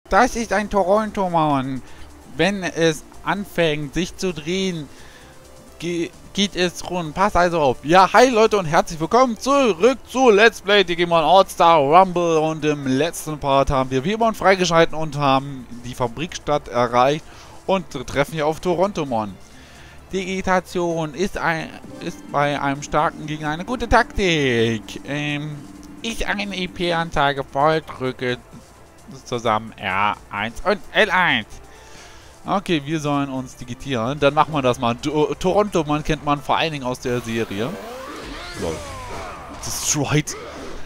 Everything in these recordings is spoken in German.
Das ist ein Toronto-Mann. Wenn es anfängt, sich zu drehen, geht es rund. Passt also auf. Ja, hi Leute und herzlich willkommen zurück zu Let's Play Digimon All-Star Rumble. Und im letzten Part haben wir Vemon freigeschalten und haben die Fabrikstadt erreicht und treffen hier auf Torontomon. Digitation ist bei einem starken Gegner eine gute Taktik. Ich eine EP-Anzeige voll drücke zusammen R1 und L1. Okay, wir sollen uns digitieren. Dann machen wir das mal. Torontomon kennt man vor allen Dingen aus der Serie. Lol. Destroyed.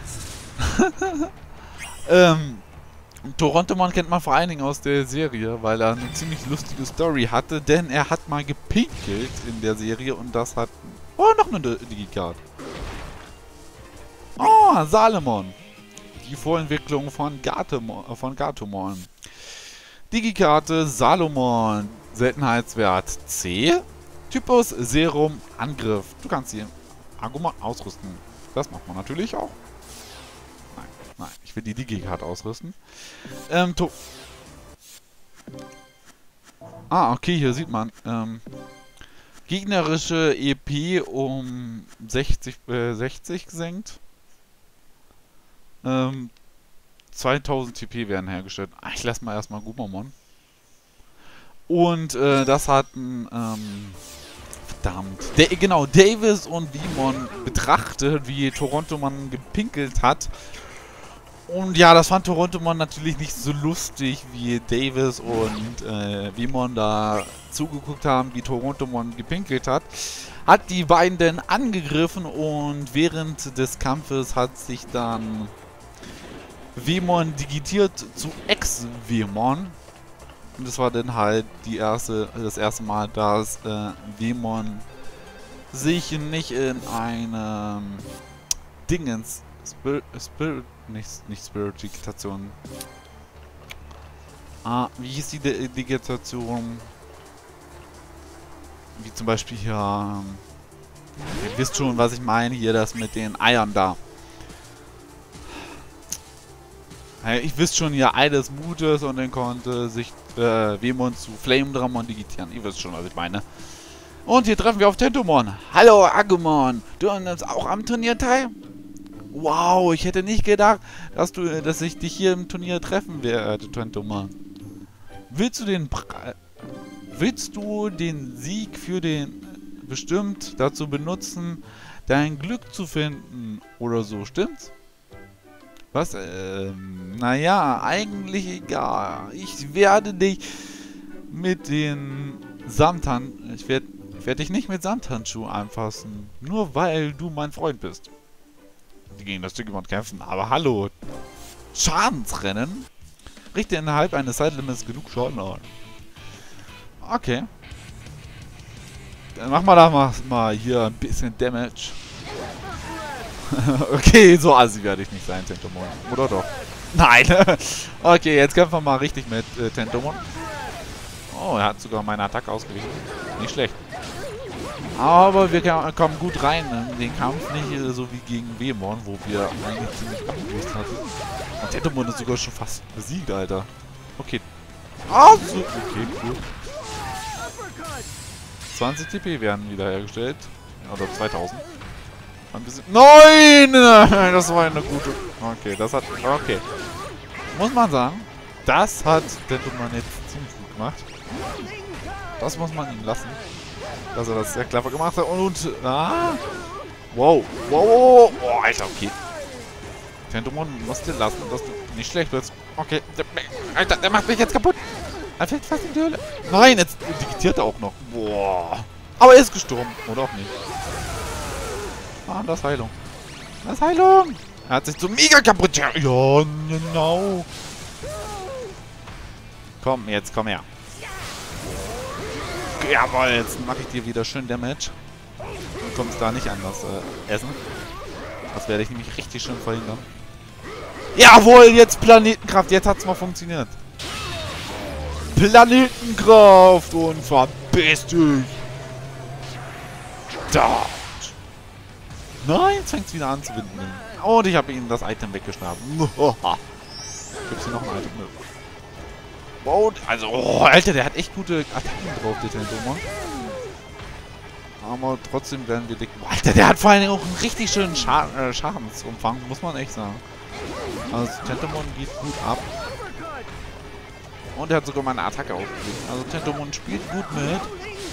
Torontomon kennt man vor allen Dingen aus der Serie, weil er eine ziemlich lustige Story hatte, denn er hat mal gepinkelt in der Serie und das hat... Oh, noch eine Digicard. Oh, Salomon. Die Vorentwicklung von Gatomon. Digikarte Salomon. Seltenheitswert C. Typus Serum Angriff. Du kannst sie Agumon ausrüsten. Das macht man natürlich auch. Nein, ich will die Digikarte ausrüsten. Okay, hier sieht man. Gegnerische EP um 60 gesenkt. 2000 TP werden hergestellt. Ich lasse mal erstmal Gumamon. Und das hat ein, verdammt. Genau, Davis und Vemon betrachtet, wie Torontomon gepinkelt hat. Und ja, das fand Torontomon natürlich nicht so lustig, wie Davis und Vemon da zugeguckt haben, wie Torontomon gepinkelt hat. Hat die beiden denn angegriffen und während des Kampfes hat sich dann Vemon digitiert zu Ex-Vemon. Und das war dann halt das erste Mal, dass Vemon sich nicht in einem Dingens nicht Spirit-Digitation. Wie hieß die Digitation? Wie zum Beispiel hier. Ihr wisst schon, was ich meine, hier das mit den Eiern da. Ich wisst schon, ja, Ei des Mutes und dann konnte sich Vemon zu Flame Dramon digitieren. Ihr wisst schon, was ich meine. Und hier treffen wir auf Tentomon. Hallo Agumon, du nimmst auch am Turnier teil? Wow, ich hätte nicht gedacht, dass ich dich hier im Turnier treffen werde, Tentomon. Willst du den Sieg für den bestimmt dazu benutzen, dein Glück zu finden oder so, stimmt's? Was? Naja, eigentlich egal. Ich werde dich mit den Samthandschuhen... Ich werde dich nicht mit Samthandschuhen anfassen. Nur weil du mein Freund bist. Die gegen das Digimon kämpfen. Aber hallo. Schadensrennen? Richte innerhalb eines Zeitlimits genug Schaden an. Okay. Dann machen wir da mal hier ein bisschen Damage. Okay, so assi werde ich nicht sein, Tentomon. Oder doch? Nein! Okay, jetzt kämpfen wir mal richtig mit Tentomon. Oh, er hat sogar meine Attacke ausgewichen. Nicht schlecht. Aber wir kommen gut rein in den Kampf. Nicht so wie gegen Vemon, wo wir eigentlich ziemlich abgelöst hatten. Und Tentomon ist sogar schon fast besiegt, Alter. Okay. Okay, cool. 20 TP werden wiederhergestellt. Oder 2000. Ein bisschen. Nein! Das war eine gute. Okay, das hat. Okay. Muss man sagen, das hat Tentomon jetzt ziemlich gut gemacht. Das muss man ihm lassen. Dass er das sehr clever gemacht hat. Und. Wow. Wow. Oh, Alter, okay. Tentomon musst du lassen, dass du nicht schlecht wirst. Okay. Alter, der macht mich jetzt kaputt. Er fällt fast in die Höhle. Nein, jetzt digitiert er auch noch. Boah. Aber er ist gestorben. Oder auch nicht. Das ist Heilung. Das ist Heilung. Er hat sich so mega kaputt. Ja, genau. Komm, jetzt komm her. Jawohl, jetzt mache ich dir wieder schön Damage. Du kommst da nicht an das Essen. Das werde ich nämlich richtig schön verhindern. Jawohl, jetzt Planetenkraft. Jetzt hat es mal funktioniert. Planetenkraft und verpiss dich. Da. Nein, jetzt fängt es wieder an zu winden. Und ich habe ihnen das Item weggeschnappt. Gibt es hier noch ein Item? Oh, also, oh, Alter, der hat echt gute Attacken drauf, der Tentomon. Aber trotzdem werden wir dick. Alter, der hat vor allen Dingen auch einen richtig schönen Schadensumfang, muss man echt sagen. Also, Tentomon geht gut ab. Und er hat sogar meine Attacke aufgelegt. Also, Tentomon spielt gut mit.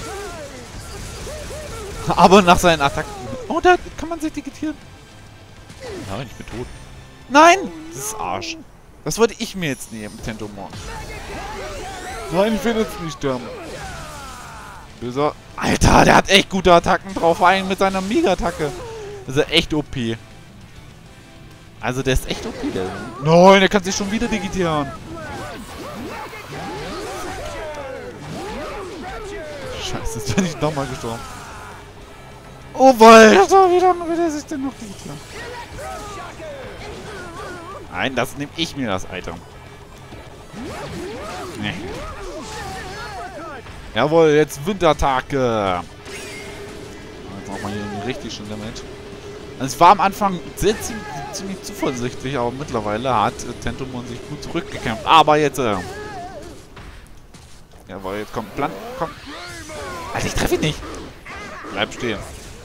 Aber nach seinen Attacken. Oh, da kann man sich digitieren. Nein, ich bin tot. Nein! Das ist Arsch. Das wollte ich mir jetzt nehmen, Tentomon. Nein, ich will jetzt nicht sterben. Böser. Alter, der hat echt gute Attacken drauf. Vor allem mit seiner Mega-Attacke. Das ist echt OP. Also, der ist echt OP, der. Nein, der kann sich schon wieder digitieren. Scheiße, jetzt bin ich nochmal gestorben. Oh, Alter, wie lange will er sich denn noch digitieren? Nein, das nehme ich mir, das Item. Nee. Jawohl, jetzt Winterattacke. Jetzt machen wir hier einen richtig schönen Damage. Also ich war am Anfang ziemlich zuversichtlich, aber mittlerweile hat Tentomon sich gut zurückgekämpft. Aber jetzt... Jawohl, jetzt kommt Plan. Komm. Alter, ich treffe ihn nicht. Bleib stehen.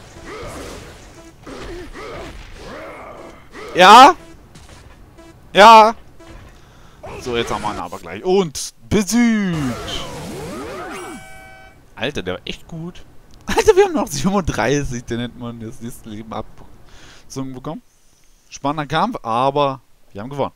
Ja? Ja? So, jetzt haben wir ihn aber gleich. Und besiegt. Alter, der war echt gut. Alter, wir haben noch 37, den hätte man das nächste Leben abgezogen bekommen. Spannender Kampf, aber wir haben gewonnen.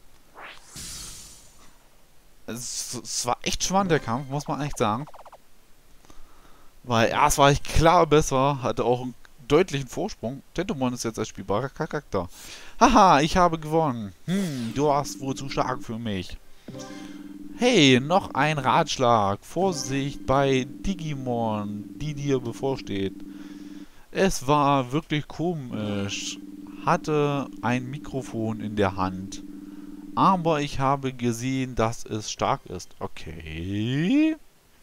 Es war echt spannend, der Kampf, muss man echt sagen. Weil erst war ich klar besser, hatte auch einen deutlichen Vorsprung. Tentomon ist jetzt ein spielbarer Charakter. Haha, ich habe gewonnen. Du warst wohl zu stark für mich. Hey, noch ein Ratschlag. Vorsicht bei Digimon, die dir bevorsteht. Es war wirklich komisch. Hatte ein Mikrofon in der Hand. Aber ich habe gesehen, dass es stark ist. Okay.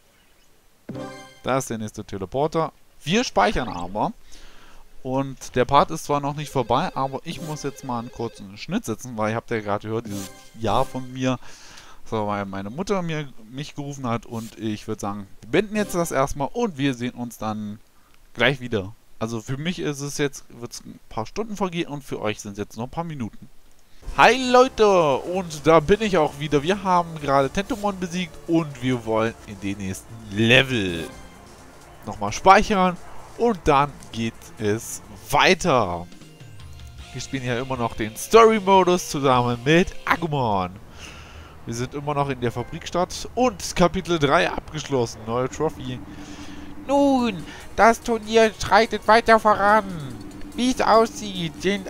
Da ist der nächste Teleporter. Wir speichern aber. Und der Part ist zwar noch nicht vorbei, aber ich muss jetzt mal einen kurzen Schnitt setzen, weil ihr habt ja gerade gehört, dieses Ja von mir, so, weil meine Mutter mich gerufen hat und ich würde sagen, wir beenden jetzt das erstmal und wir sehen uns dann gleich wieder. Also für mich ist es jetzt, wird es ein paar Stunden vergehen und für euch sind es jetzt noch ein paar Minuten. Hi Leute, und da bin ich auch wieder. Wir haben gerade Tentomon besiegt und wir wollen in den nächsten Level nochmal speichern. Und dann geht es weiter. Wir spielen ja immer noch den Story-Modus zusammen mit Agumon. Wir sind immer noch in der Fabrikstadt und Kapitel 3 abgeschlossen. Neue Trophy. Nun, das Turnier schreitet weiter voran. Wie es aussieht, sind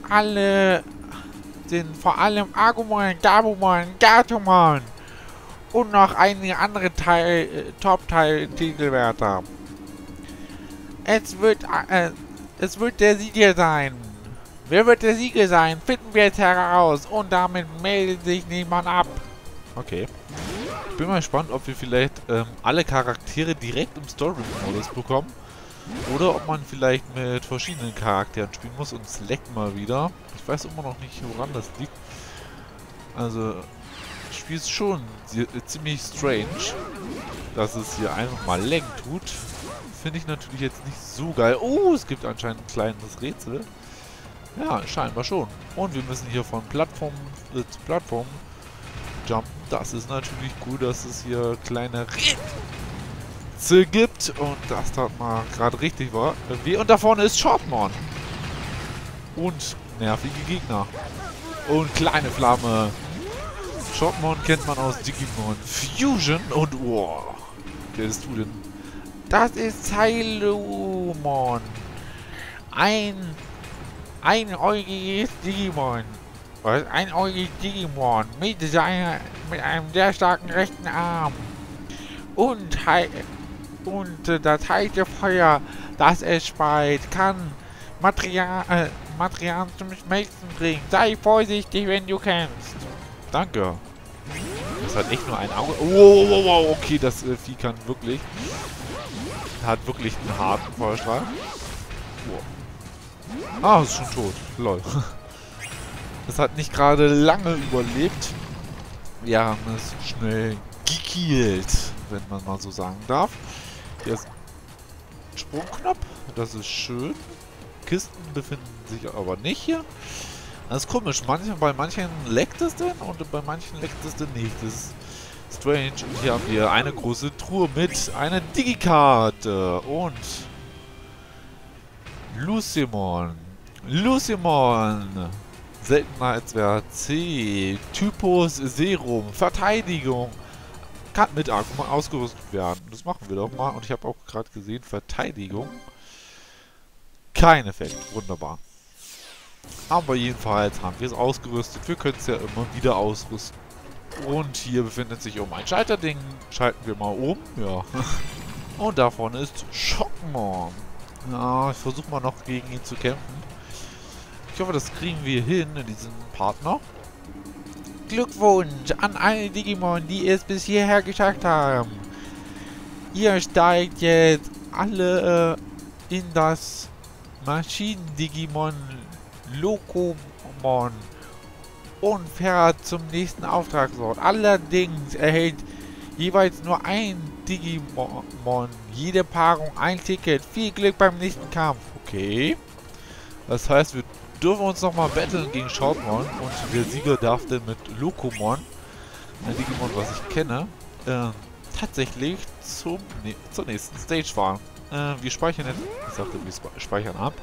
vor allem Agumon, Gabumon, Gatomon und noch einige andere Top-Titelwärter. Es wird der Sieger sein. Wer wird der Sieger sein? Finden wir jetzt heraus. Und damit meldet sich niemand ab. Okay. Ich bin mal gespannt, ob wir vielleicht alle Charaktere direkt im Story-Modus bekommen. Oder ob man vielleicht mit verschiedenen Charakteren spielen muss. Und es leckt mal wieder. Ich weiß immer noch nicht, woran das liegt. Also, das Spiel ist schon ziemlich strange, dass es hier einfach mal lenken tut. Finde ich natürlich jetzt nicht so geil. Oh, es gibt anscheinend ein kleines Rätsel. Ja, scheinbar schon. Und wir müssen hier von Plattform zu Plattform jumpen. Das ist natürlich gut, dass es hier kleine Rätsel gibt. Und das tat mal gerade richtig war. Und da vorne ist Shortmon. Und nervige Gegner. Und kleine Flamme. Shortmon kennt man aus Digimon Fusion. Und wow. Wer bist du denn? Das ist Sailumon. Ein einäugiges Digimon. Einäugiges Digimon mit einem sehr starken rechten Arm. Und das heiße Feuer, das es speit, kann Material zum Schmelzen bringen. Sei vorsichtig, wenn du kämpfst. Danke. Das hat echt nur ein Auge. Oh, okay, das Vieh kann wirklich. Hat wirklich einen harten Feuerstrahl. Wow. Ah, ist schon tot. Lol. Das hat nicht gerade lange überlebt. Wir haben es schnell gekillt, wenn man mal so sagen darf. Hier ist ein Sprungknopf, das ist schön. Kisten befinden sich aber nicht hier. Das ist komisch, bei manchen leckt es denn und bei manchen leckt es denn nicht. Das ist strange. Und hier haben wir eine große Truhe mit einer Digikarte und Lucemon. Lucemon. Seltenheitswert C. Typus Serum. Verteidigung. Kann mit Argument ausgerüstet werden. Das machen wir doch mal. Und ich habe auch gerade gesehen, Verteidigung. Kein Effekt. Wunderbar. Aber jedenfalls haben wir es ausgerüstet. Wir können es ja immer wieder ausrüsten. Und hier befindet sich um ein Schalterding. Schalten wir mal um. Ja. Und davon ist Schockmon. Ja, ich versuche mal noch gegen ihn zu kämpfen. Ich hoffe, das kriegen wir hin in diesem Partner. Glückwunsch an alle Digimon, die es bis hierher geschafft haben. Ihr steigt jetzt alle in das Maschinen-Digimon Lokomon und fährt zum nächsten Auftragsort. Allerdings erhält jeweils nur ein Digimon jede Paarung ein Ticket. Viel Glück beim nächsten Kampf. Okay. Das heißt, wir dürfen uns nochmal battlen gegen Shortmon und der Sieger darf dann mit Lokomon, ein Digimon, was ich kenne, tatsächlich zur nächsten Stage fahren. Wir speichern jetzt, ich sagte, wir speichern ab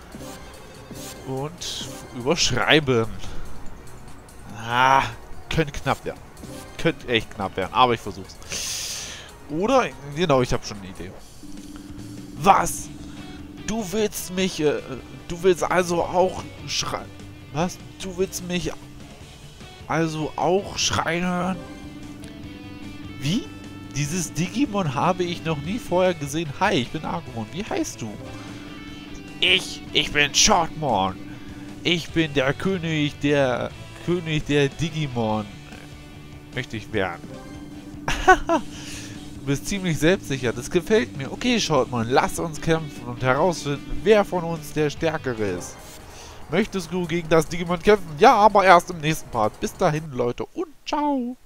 und überschreiben. Ah, könnte knapp werden. Könnte echt knapp werden, aber ich versuch's. Oder, genau, ich habe schon eine Idee. Was? Du willst mich, du willst also auch schreien. Was? Du willst mich also auch schreien hören? Wie? Dieses Digimon habe ich noch nie vorher gesehen. Hi, ich bin Agumon. Wie heißt du? Ich bin Shortmon. Ich bin der König der Digimon. Möchte ich werden. Du bist ziemlich selbstsicher, das gefällt mir. Okay, Shortmon, lass uns kämpfen und herausfinden, wer von uns der Stärkere ist. Möchtest du gegen das Digimon kämpfen? Ja, aber erst im nächsten Part. Bis dahin, Leute, und ciao!